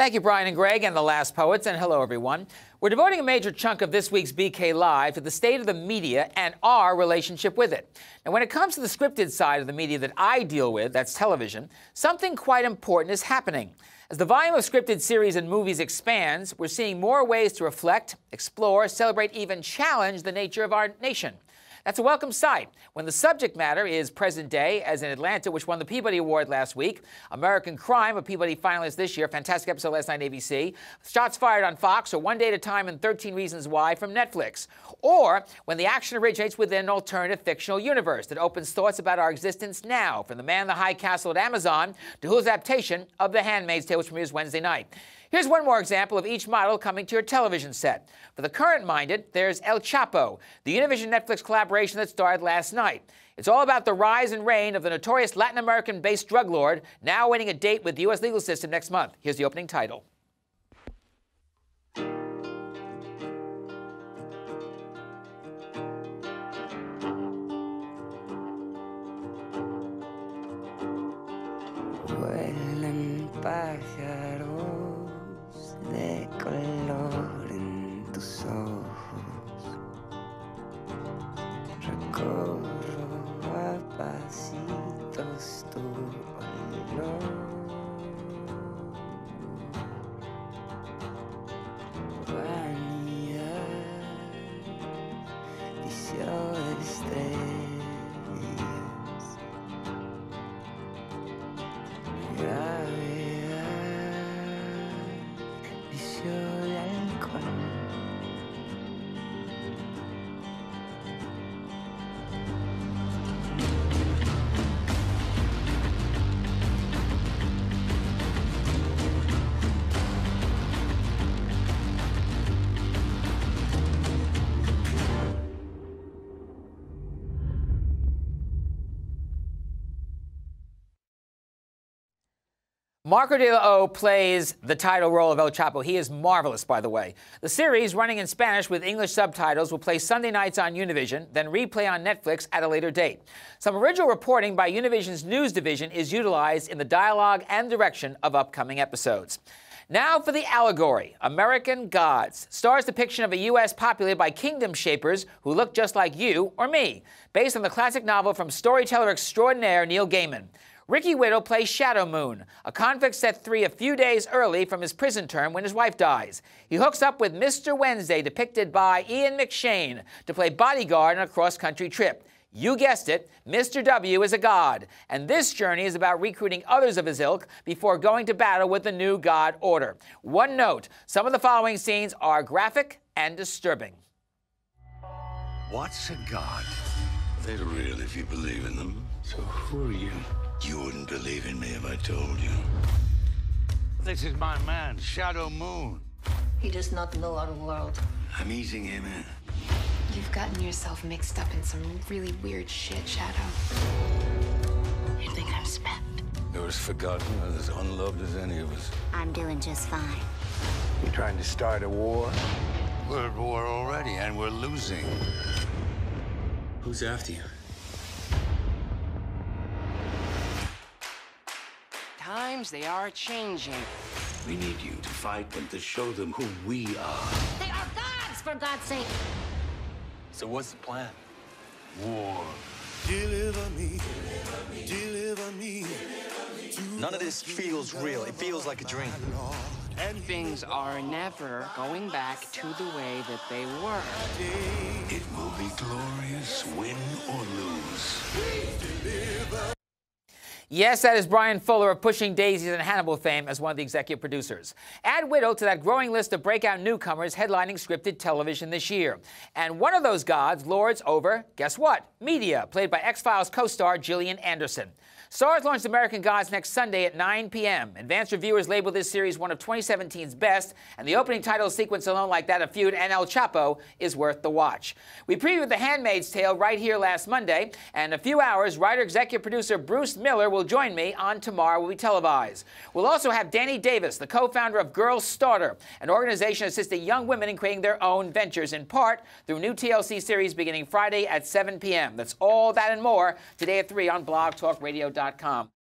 Thank you, Brian and Greg, and the Last Poets, and hello, everyone. We're devoting a major chunk of this week's BK Live to the state of the media and our relationship with it. And when it comes to the scripted side of the media that I deal with, that's television, something quite important is happening. As the volume of scripted series and movies expands, we're seeing more ways to reflect, explore, celebrate, even challenge the nature of our nation. That's a welcome sight when the subject matter is present day, as in Atlanta, which won the Peabody Award last week. American Crime, a Peabody finalist this year. Fantastic episode last night on ABC. Shots Fired on Fox, or One Day at a Time and 13 Reasons Why from Netflix. Or when the action originates within an alternative fictional universe that opens thoughts about our existence now, from The Man in the High Castle at Amazon to Hulu's adaptation of The Handmaid's Tale, which premieres Wednesday night. Here's one more example of each model coming to your television set. For the current-minded, there's El Chapo, the Univision Netflix collaboration that started last night. It's all about the rise and reign of the notorious Latin American-based drug lord, now awaiting a date with the U.S. legal system next month. Here's the opening title. Vuelan pájaros de color en tus ojos. Recorro a pasitos tu olor. Vanidad, vicio de estrellas. Gravedad, vicio de alcohol. Marco de la O plays the title role of El Chapo. He is marvelous, by the way. The series, running in Spanish with English subtitles, will play Sunday nights on Univision, then replay on Netflix at a later date. Some original reporting by Univision's news division is utilized in the dialogue and direction of upcoming episodes. Now for the allegory, American Gods. Stars depiction of a U.S. populated by kingdom shapers who look just like you or me, based on the classic novel from storyteller extraordinaire Neil Gaiman. Ricky Whittle plays Shadow Moon, a convict set free a few days early from his prison term when his wife dies. He hooks up with Mr. Wednesday, depicted by Ian McShane, to play bodyguard on a cross-country trip. You guessed it, Mr. W is a god, and this journey is about recruiting others of his ilk before going to battle with the new god order. One note, some of the following scenes are graphic and disturbing. What's a god? They're real if you believe in them. So who are you? You wouldn't believe in me if I told you. This is my man, Shadow Moon. He does not know our world. I'm easing him in. You've gotten yourself mixed up in some really weird shit, Shadow. You think I'm spent? You're as forgotten or as unloved as any of us. I'm doing just fine. You trying to start a war? We're at war already, and we're losing. Who's after you? Times they are changing. We need you to fight them, to show them who we are. They are gods, for God's sake! So what's the plan? War. Deliver me, deliver me. None of this feels real. It feels like a dream. Things are never going back to the way that they were. It will be glorious, win or lose. Yes, that is Brian Fuller of Pushing Daisies and Hannibal fame as one of the executive producers. Add Whittle to that growing list of breakout newcomers headlining scripted television this year. And one of those gods lords over, guess what? Media, played by X-Files co-star Gillian Anderson. Starz launched American Gods next Sunday at 9 p.m. Advanced reviewers labeled this series one of 2017's best, and the opening title sequence alone, like that of Feud and El Chapo, is worth the watch. We previewed The Handmaid's Tale right here last Monday, and in a few hours, writer-executive producer Bruce Miller will join me on Tomorrow Will Be Televised. We'll also have Danny Davis, the co-founder of Girls Starter, an organization assisting young women in creating their own ventures, in part through new TLC series beginning Friday at 7 p.m. That's all that and more today at 3 on blogtalkradio.com.